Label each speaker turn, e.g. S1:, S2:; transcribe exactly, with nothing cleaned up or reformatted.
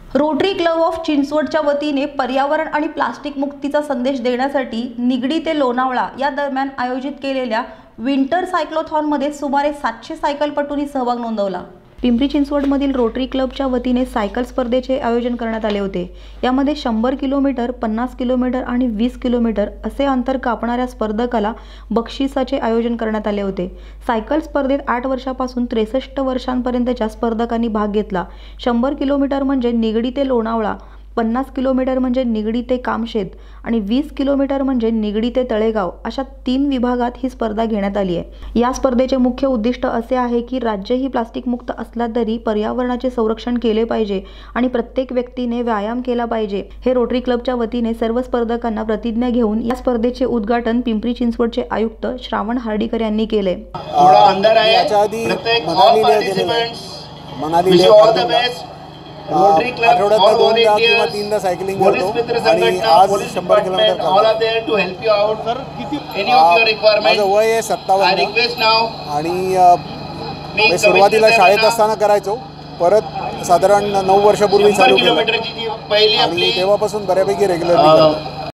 S1: Rotary club of चिंचवडच्या वतीने पर्यावरण आणि प्लास्टिक मुक्तीचा संदेश देण्यासाठी निगडी ते लोणावळा या दरम्यान आयोजित केलेल्या विंटर सायक्लोथॉनमध्ये सुमारे सातशे सायकलपटूंनी सहभाग नोंदवला। पिंपरी चिंचवडमधील रोटरी क्लबच्या वतीने सायकल स्पर्धेचे आयोजन करण्यात आले होते। यामध्ये शंभर किलोमीटर, पन्नास किलोमीटर आणि वीस किलोमीटर असे अंतर कापणाऱ्या स्पर्धकाला बक्षिसाचे आयोजन करण्यात आले होते। सायकल स्पर्धेत आठ वर्षापासून त्रेसष्ट वर्षांपर्यंतच्या स्पर्धकांनी भाग घेतला। शंभर किलोमीटर म्हणजे निगडी ते लोणावळा, पन्नास किलोमीटर म्हणजे निगडी ते कामशेत आणि वीस किलोमीटर म्हणजे निगडी ते तळेगाव अशा तीन विभागात ही स्पर्धा घेण्यात आली आहे। या स्पर्धेचे मुख्य उद्दिष्ट असे आहे की राज्य ही प्लास्टिक मुक्त असला तरी पर्यावरणाचे संरक्षण केले पाहिजे आणि प्रत्येक व्यक्तीने व्यायाम केला पाहिजे। हे रोटरी क्लबच्या वतीने सर्व स्पर्धकांना प्रतिज्ञा घेऊन या स्पर्धेचे उद्घाटन पिंपरी चिंचवडचे आयुक्त श्रावण हार्डीकर यांनी केले।
S2: रोटरी क्लब दोनदा किंवा तीनदा सायकलिंग करतो आणि आज शंभर किलोमीटर करतो। माझं वय आहे सत्तावन्न आणि सुरुवातीला शाळेत असताना करायचो, परत साधारण नऊ वर्षापूर्वी चालू केलं आणि तेव्हापासून बऱ्यापैकी रेग्युलरली करतो।